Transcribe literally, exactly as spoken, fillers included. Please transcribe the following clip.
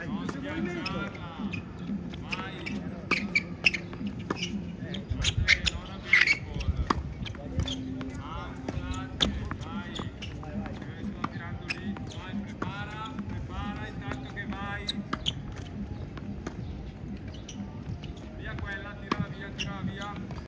Non schiacciarla. Vai. Andrea, non aprire il ball. Angolate, vai. Io sto tirando lì. Vai, prepara, prepara intanto che vai. Via quella, tirala via, tirala via.